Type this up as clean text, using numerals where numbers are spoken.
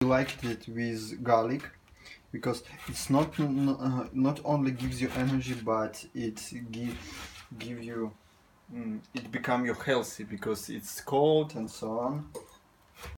liked it with garlic because it's not only gives you energy, but it give you it become you healthy because it's cold and so on.